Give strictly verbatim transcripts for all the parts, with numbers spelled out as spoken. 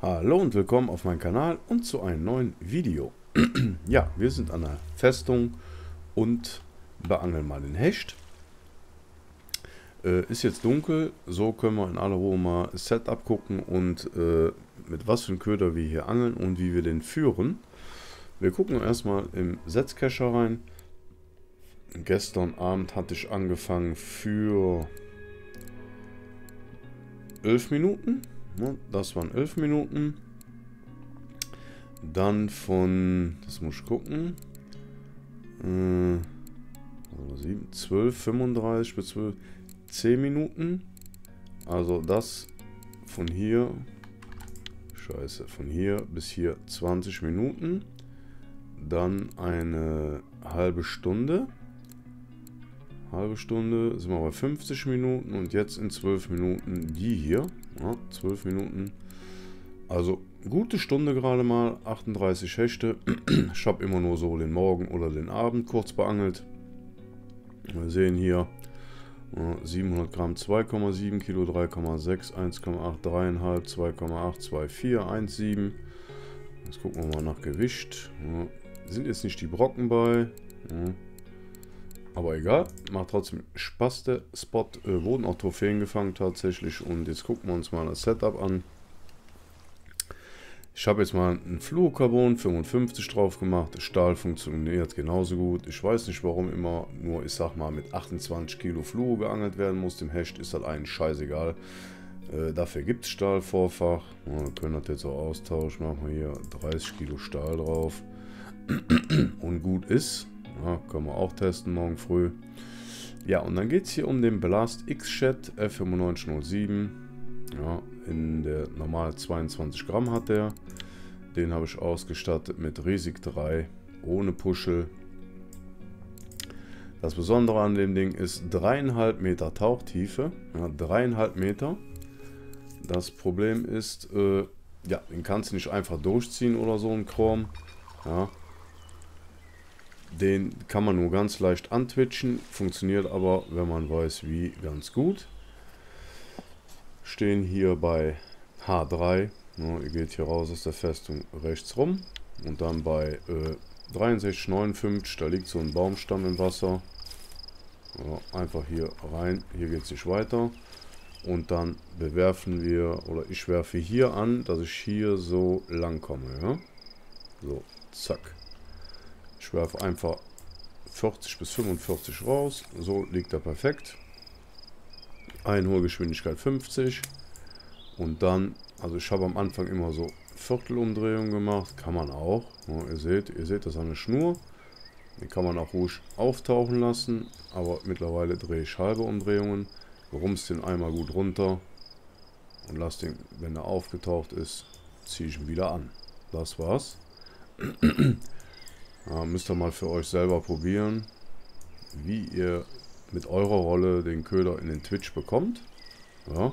Hallo und willkommen auf meinem Kanal und zu einem neuen Video. Ja, wir sind an der Festung und beangeln mal den Hecht. Äh, ist jetzt dunkel, so können wir in aller Ruhe mal das Setup gucken und äh, mit was für einem Köder wir hier angeln und wie wir den führen. Wir gucken erstmal im Setzkescher rein. Gestern Abend hatte ich angefangen für elf Minuten. Das waren elf Minuten. Dann von, das muss ich gucken, äh, sieben, zwölf, fünfunddreißig bis zwölf, zehn Minuten. Also das von hier, scheiße, von hier bis hier zwanzig Minuten. Dann eine halbe Stunde. Halbe Stunde sind wir bei fünfzig Minuten und jetzt in zwölf Minuten die hier. Ja, zwölf Minuten. Also gute Stunde gerade mal, achtunddreißig Hechte. Ich habe immer nur so den Morgen oder den Abend kurz beangelt. Wir sehen hier siebenhundert Gramm, zwei Komma sieben Kilo, drei Komma sechs, eins Komma acht, drei Komma fünf, zwei Komma acht, zwei Komma vier, eins Komma sieben. Jetzt gucken wir mal nach Gewicht. Ja, sind jetzt nicht die Brocken bei. Ja. Aber egal, macht trotzdem Spaß der Spot. Äh, wurden auch Trophäen gefangen tatsächlich. Und jetzt gucken wir uns mal das Setup an. Ich habe jetzt mal ein Fluorocarbon fünfundfünfzig drauf gemacht. Stahl funktioniert genauso gut. Ich weiß nicht warum immer nur, ich sag mal, mit achtundzwanzig Kilo Fluor geangelt werden muss. Dem Hecht ist halt eigentlich scheißegal. Äh, dafür gibt es Stahlvorfach. Ja, wir können das jetzt auch austauschen. Machen wir hier dreißig Kilo Stahl drauf. Und gut ist. Ja, können wir auch testen morgen früh. Ja, und dann geht es hier um den Blast X-Shed F fünfundneunzig null sieben. Ja, in der normale zweiundzwanzig Gramm hat der. Den habe ich ausgestattet mit Riesig drei, ohne Puschel. Das Besondere an dem Ding ist dreieinhalb Meter Tauchtiefe. Ja, dreieinhalb Meter. Das Problem ist, äh, ja, den kannst du nicht einfach durchziehen oder so ein Chrom. Ja. Den kann man nur ganz leicht antwitchen, funktioniert aber, wenn man weiß wie, ganz gut. Stehen hier bei H drei, ja, ihr geht hier raus aus der Festung rechts rum und dann bei äh, dreiundsechzig neunundfünfzig, da liegt so ein Baumstamm im Wasser. Ja, einfach hier rein, hier geht es nicht weiter. Und dann bewerfen wir, oder ich werfe hier an, dass ich hier so lang komme. Ja? So, zack. Ich werfe einfach vierzig bis fünfundvierzig raus. So liegt er perfekt. Einholgeschwindigkeit fünfzig. Und dann, also ich habe am Anfang immer so Viertelumdrehungen gemacht. Kann man auch. Ja, ihr seht, ihr seht das an der Schnur. Den kann man auch ruhig auftauchen lassen. Aber mittlerweile drehe ich halbe Umdrehungen. Rumst den einmal gut runter. Und lasse den, wenn er aufgetaucht ist, ziehe ich ihn wieder an. Das war's. Ja, müsst ihr mal für euch selber probieren, wie ihr mit eurer Rolle den Köder in den Twitch bekommt. Ja.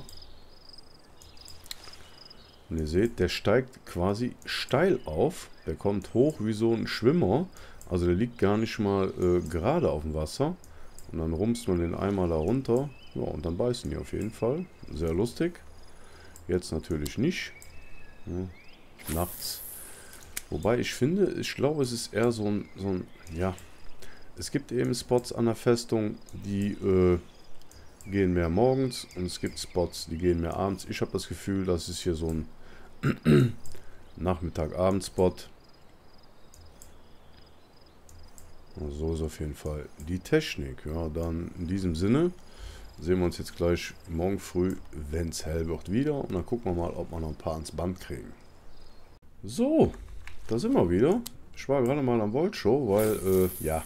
Und ihr seht, der steigt quasi steil auf. Der kommt hoch wie so ein Schwimmer. Also der liegt gar nicht mal äh, gerade auf dem Wasser. Und dann rumst man den einmal da runter. Ja, und dann beißen die auf jeden Fall. Sehr lustig. Jetzt natürlich nicht. Ja, nachts. Wobei ich finde, ich glaube, es ist eher so ein, so ein, ja, es gibt eben Spots an der Festung, die äh, gehen mehr morgens und es gibt Spots, die gehen mehr abends. Ich habe das Gefühl, das ist hier so ein Nachmittag-Abend-Spot. So ist auf jeden Fall die Technik. Ja, dann in diesem Sinne sehen wir uns jetzt gleich morgen früh, wenn es hell wird, wieder. Und dann gucken wir mal, ob wir noch ein paar ans Band kriegen. So. Da sind wir wieder. Ich war gerade mal am Volt-Show, weil, äh, ja,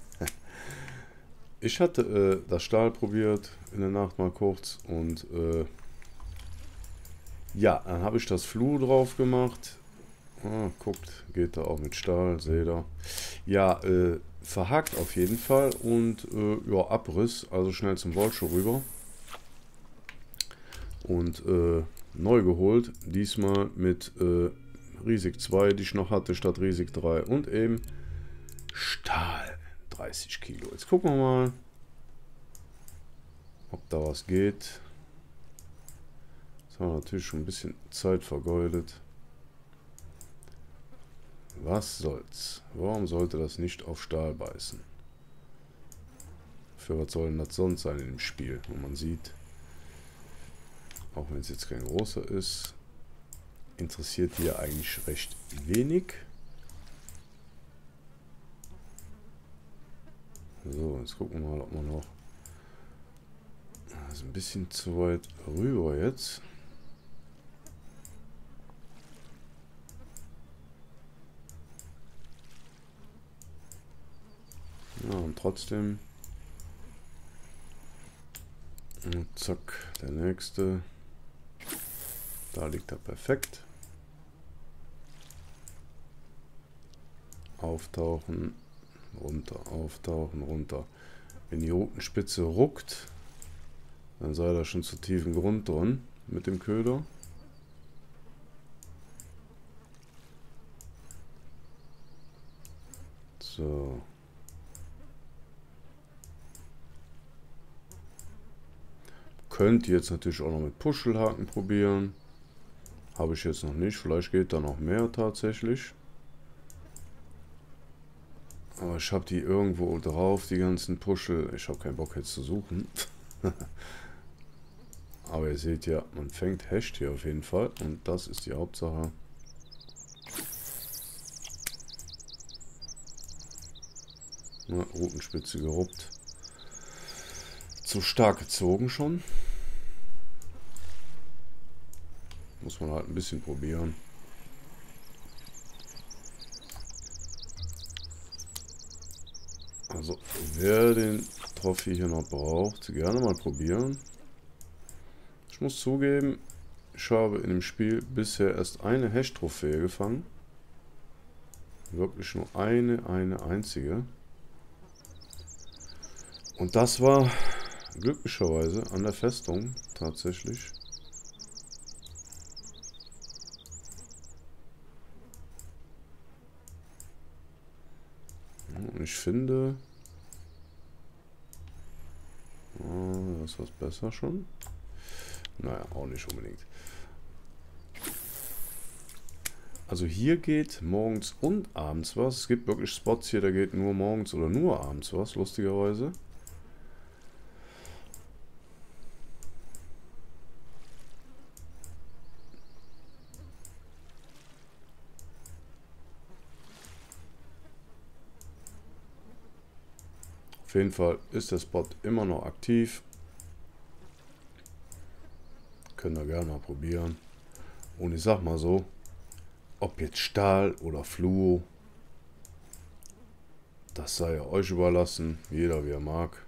ich hatte äh, das Stahl probiert in der Nacht mal kurz und, äh, ja, dann habe ich das Fluor drauf gemacht. Ah, guckt, geht da auch mit Stahl, seht ihr. Ja, äh, verhakt auf jeden Fall und, äh, ja, Abriss, also schnell zum Volt-Show rüber. Und, äh, neu geholt, diesmal mit, äh, Riesig zwei, die ich noch hatte, statt Riesig drei. Und eben Stahl. dreißig Kilo. Jetzt gucken wir mal, ob da was geht. Jetzt haben wir natürlich schon ein bisschen Zeit vergeudet. Was soll's? Warum sollte das nicht auf Stahl beißen? Für was soll denn das sonst sein in dem Spiel? Und man sieht, auch wenn es jetzt kein großer ist, interessiert hier eigentlich recht wenig. So, jetzt gucken wir mal, ob man noch... Das ist ein bisschen zu weit rüber jetzt. Ja, und trotzdem... Und zack, der nächste. Da liegt er perfekt. Auftauchen, runter, auftauchen, runter. Wenn die Rutenspitze ruckt, dann sei da schon zu tiefen Grund drin mit dem Köder. So. Könnt ihr jetzt natürlich auch noch mit Puschelhaken probieren. Habe ich jetzt noch nicht. Vielleicht geht da noch mehr tatsächlich. Aber ich habe die irgendwo drauf, die ganzen Puschel. Ich habe keinen Bock jetzt zu suchen. Aber ihr seht ja, man fängt Hecht hier auf jeden Fall. Und das ist die Hauptsache. Na, Rutenspitze geruppt. Zu stark gezogen schon. Muss man halt ein bisschen probieren. Also, wer den Trophy hier noch braucht, gerne mal probieren. Ich muss zugeben, ich habe in dem Spiel bisher erst eine Hecht-Trophäe gefangen. Wirklich nur eine, eine einzige. Und das war glücklicherweise an der Festung tatsächlich. Und ich finde, oh, das ist was besser schon. Naja, auch nicht unbedingt. Also hier geht morgens und abends was. Es gibt wirklich Spots hier, da geht nur morgens oder nur abends was, lustigerweise. Auf jeden Fall ist der Spot immer noch aktiv. Könnt ihr gerne mal probieren. Und ich sag mal so, ob jetzt Stahl oder Fluo, das sei ja euch überlassen. Jeder wie er mag.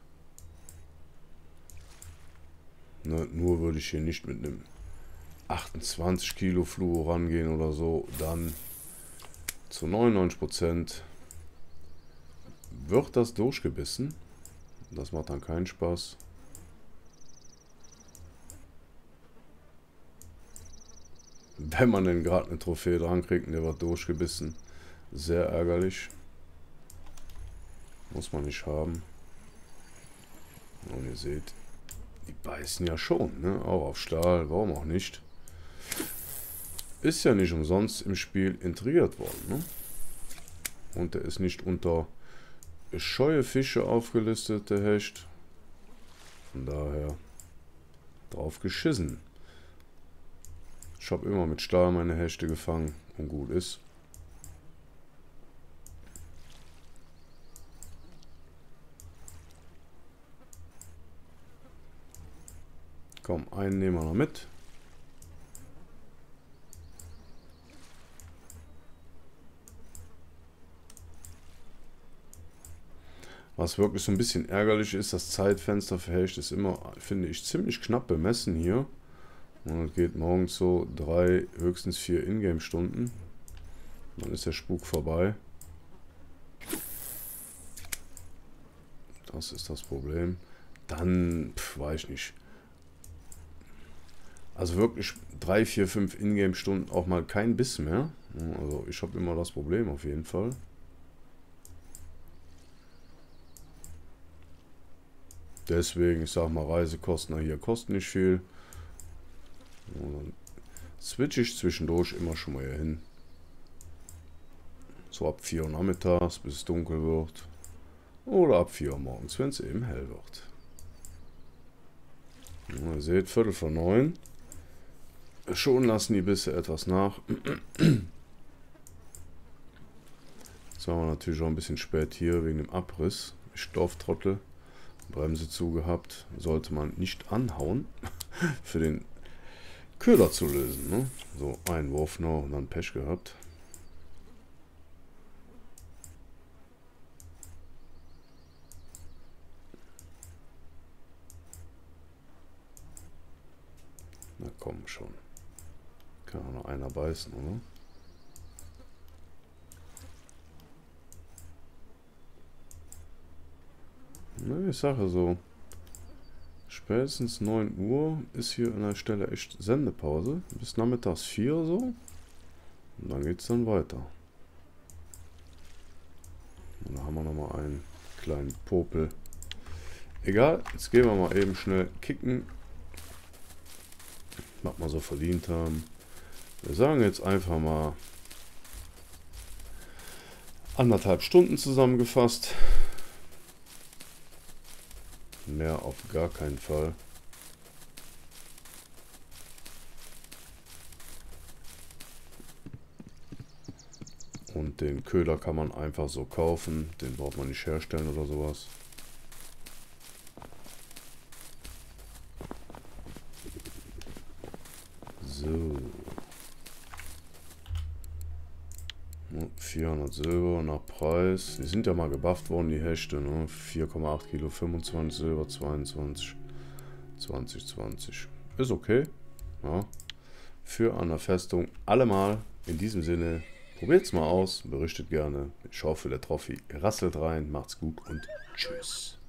Ne, nur würde ich hier nicht mit einem achtundzwanzig Kilo Fluo rangehen oder so. Dann zu neunundneunzig Prozent wird das durchgebissen. Das macht dann keinen Spaß. Wenn man denn gerade eine Trophäe dran kriegt und der wird durchgebissen. Sehr ärgerlich. Muss man nicht haben. Und ihr seht, die beißen ja schon, ne? Auch auf Stahl, warum auch nicht. Ist ja nicht umsonst im Spiel integriert worden, ne? Und der ist nicht unter scheue Fische aufgelistet, der Hecht. Von daher drauf geschissen. Ich habe immer mit Stahl meine Hechte gefangen und gut ist. Komm, einen nehmen wir noch mit. Was wirklich so ein bisschen ärgerlich ist, das Zeitfenster für Hecht ist immer, finde ich, ziemlich knapp bemessen hier. Und es geht morgens so drei, höchstens vier Ingame-Stunden. Dann ist der Spuk vorbei. Das ist das Problem. Dann, pf, weiß ich nicht. Also wirklich drei, vier, fünf Ingame-Stunden auch mal kein Biss mehr. Also ich habe immer das Problem auf jeden Fall. Deswegen, ich sag mal, Reisekosten hier kosten nicht viel. Und dann switche ich zwischendurch immer schon mal hier hin. So ab vier Uhr nachmittags, bis es dunkel wird. Oder ab vier Uhr morgens, wenn es eben hell wird. Ja, ihr seht, Viertel vor neun. Schon lassen die Bisse etwas nach. Jetzt waren wir natürlich auch ein bisschen spät hier wegen dem Abriss. Stofftrottel. Bremse zugehabt. Sollte man nicht anhauen. Für den Köder zu lösen. Ne? So, ein Wurf noch und dann Pech gehabt. Na komm schon. Kann auch noch einer beißen, oder? Na, ich sage so. Spätestens neun Uhr ist hier an der Stelle echt Sendepause. Bis nachmittags vier so. Und dann geht es dann weiter. Und da haben wir nochmal einen kleinen Popel. Egal, jetzt gehen wir mal eben schnell kicken. Was wir so verdient haben. Wir sagen jetzt einfach mal anderthalb Stunden zusammengefasst. Mehr auf gar keinen Fall. Und den Köder kann man einfach so kaufen. Den braucht man nicht herstellen oder sowas. So. vierhundert Silber nach Preis. Die sind ja mal gebufft worden, die Hechte. Ne? vier Komma acht Kilo, fünfundzwanzig Silber, zweiundzwanzig, zwanzig, zwanzig. Ist okay. Ja. Für an der Festung allemal. In diesem Sinne, probiert es mal aus, berichtet gerne. Ich hoffe, der Trophy rasselt rein. Macht's gut und tschüss.